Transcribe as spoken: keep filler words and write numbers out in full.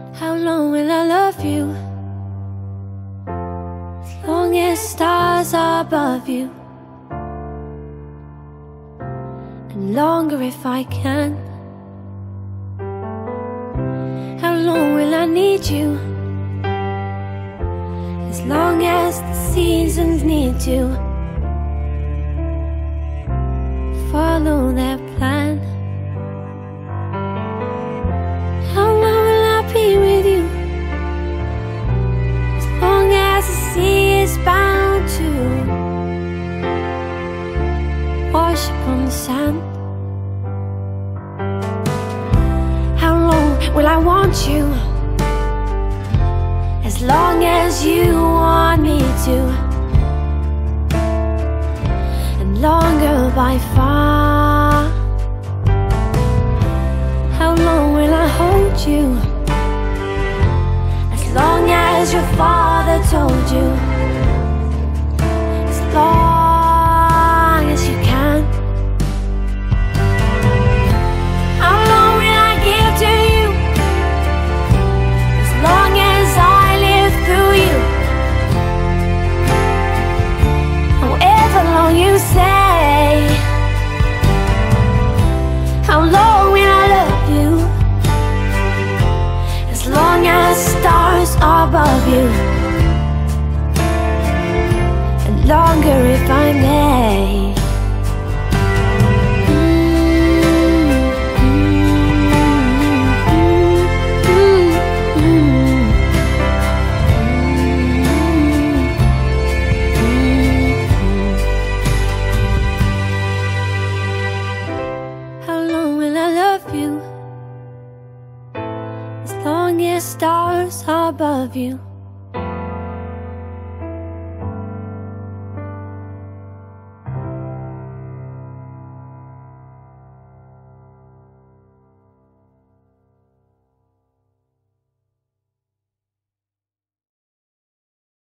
How long will I love you? As long as stars are above you, and longer if I can. How long will I need you? As long as the seasons need to follow their plan. How long will I be with you? As long as the sea is bound to wash upon the sand. How long will I want you? As long as you want me to, and longer by far. How long will I hold you? As long as your father told you. As long as you can. How long will I give to you? As long as I live through you. However long you say. How long will I love you? As long as stars are above you, and longer if I may. How long will I love you? As long as stars are above you,